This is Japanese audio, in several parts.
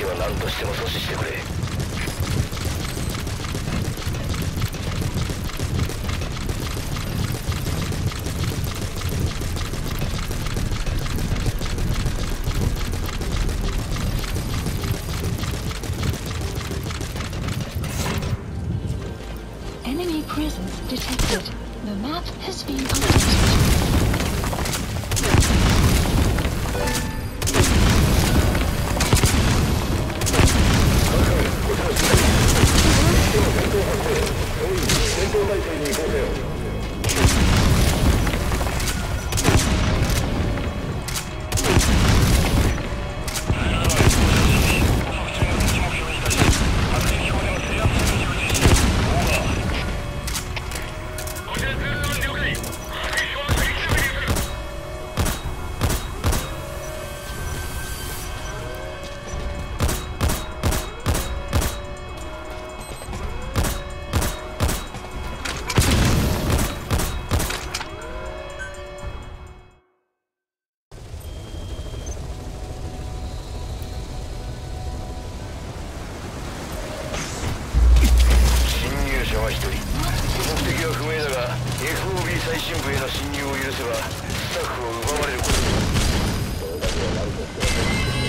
けは何としても阻止してくれ。 Enemy presence detected. The map has been updated. FOB 最深部への侵入を許せばスタッフを奪われることになる。それだけは何としても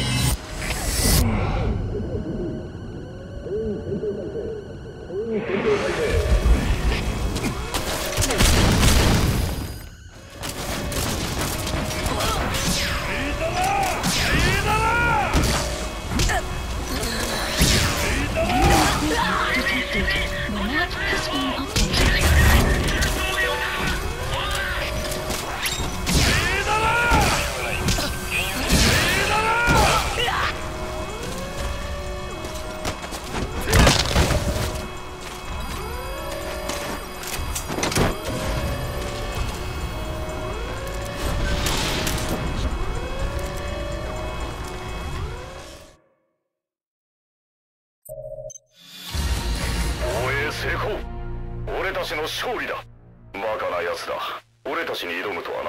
成功。俺たちの勝利だ。バカな奴だ。俺たちに挑むとはな。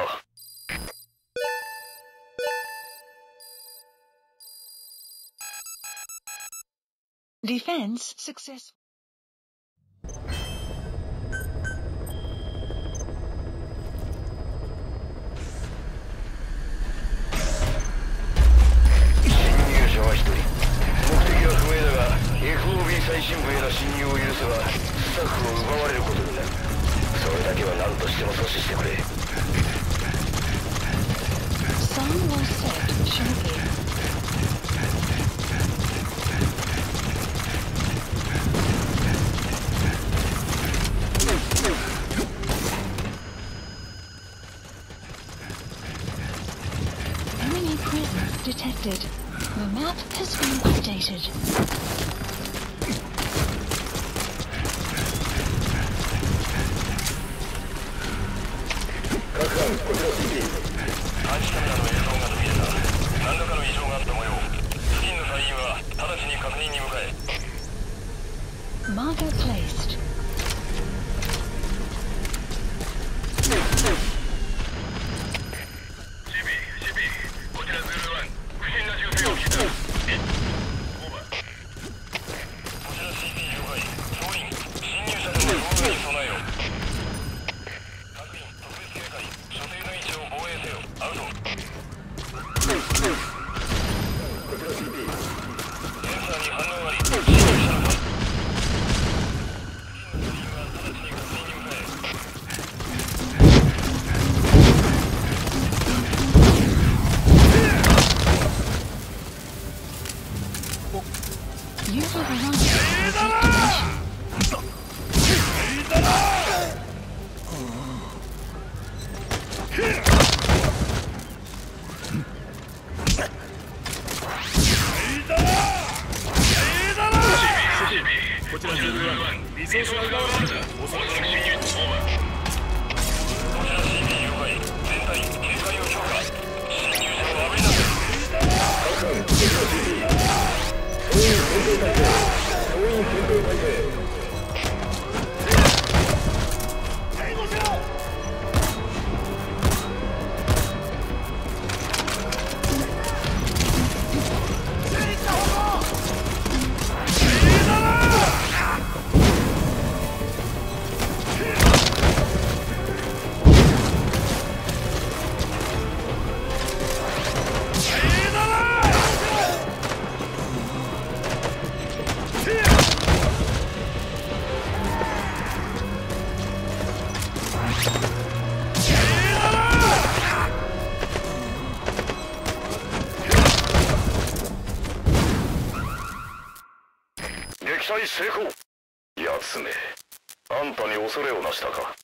Defense successful. 侵入者は1人。目的は不明だが FOB 最深部への侵入を許せばスタッフを奪われることになる。それだけは何としても阻止してくれ。 Sun will set shortly. Enemy presence detected. The map has been updated. Marker placed. Use of the 撃隊成功。奴め、あんたに恐れをなしたか。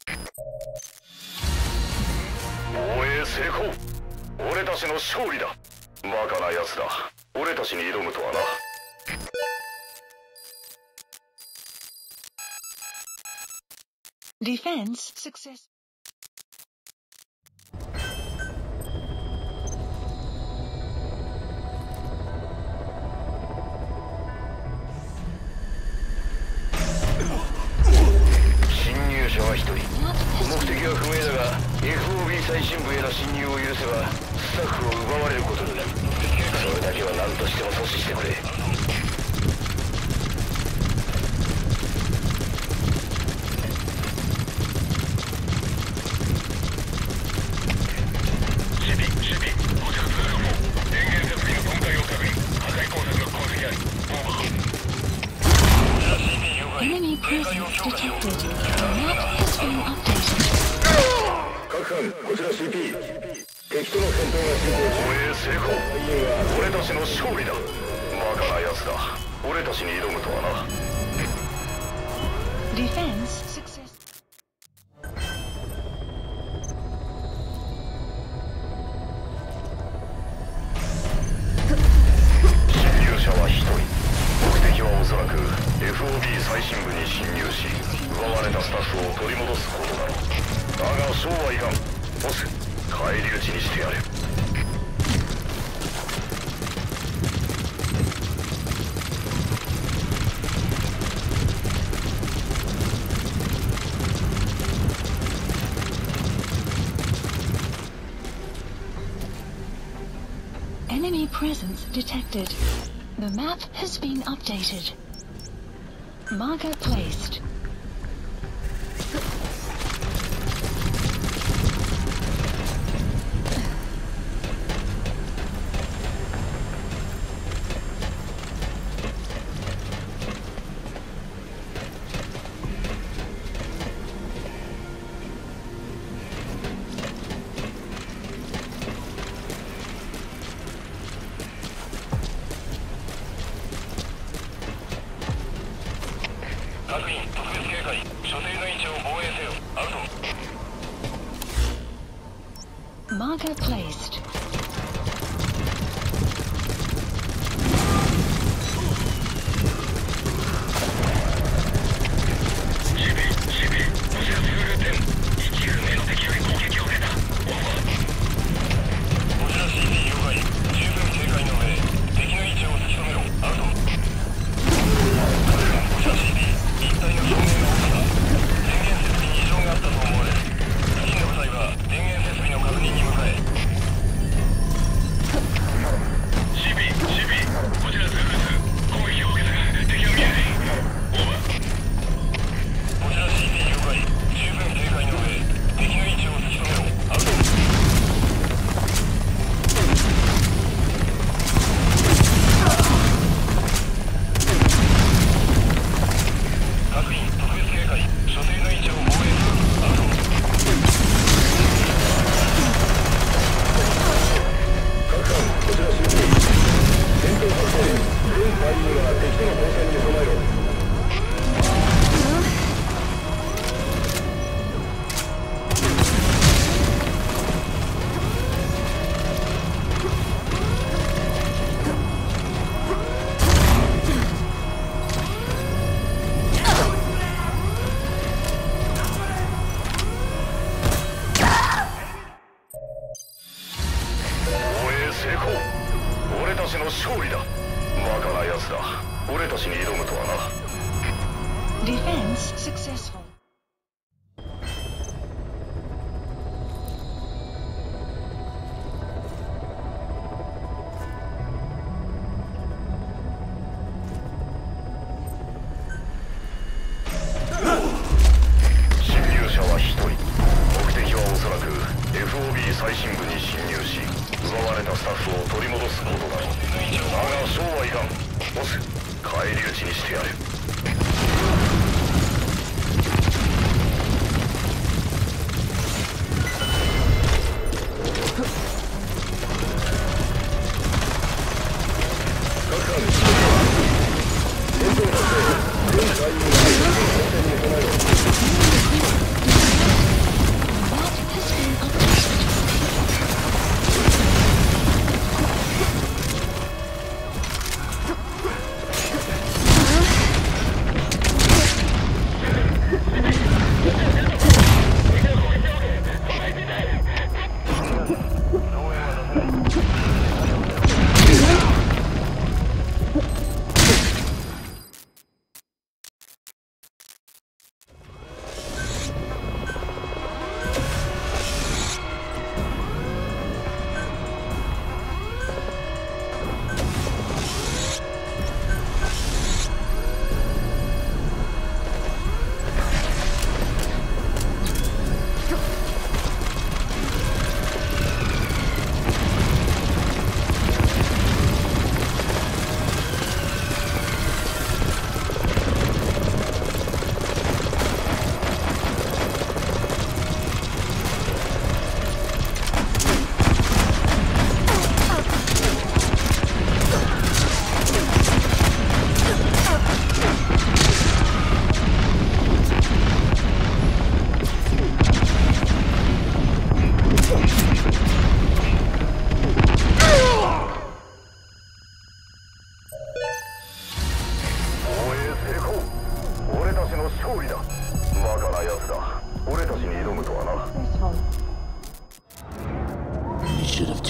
防衛成功。俺たちの勝利だ。バカな奴だ。俺たちに挑むとはな。 Defense success. FOB 最深部への侵入を許せばスタッフを奪われることになる。それだけは何としても阻止してくれ。 Enemy presence detected. The map has been updated. 各班、こちら CP。敵との戦闘が進行中。防衛成功。俺たちの勝利だ。バカな奴だ。俺たちに挑むとはな。 Defense success. 侵入者は1人。目的はおそらく FOB 最深部に侵入し、奪われたスタッフを取り戻すことだろう。だがそうはいかん。ボス、返り討ちにしてやれ。 Enemy presence detected. The map has been updated. Marker placed. Marker placed. Defense successful. FOB 最深部に侵入し、奪われたスタッフを取り戻すことだろう。だがそうはいかん。ボス、返り討ちにしてやれ。各班、戦闘発生。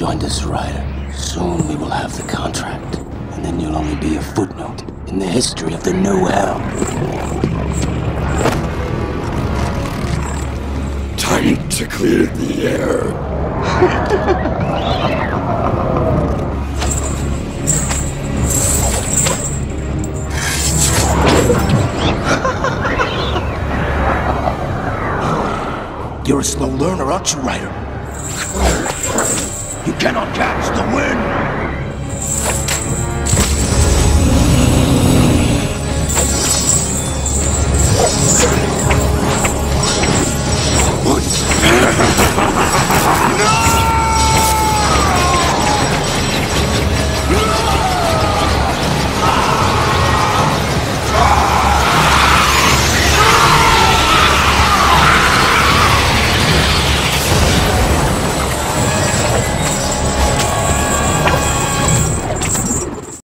joined us, Ryder. Soon we will have the contract, and then you'll only be a footnote in the history of the New Hell. Time to clear the air. You're a slow learner, aren't you, Ryder? You cannot catch the wind!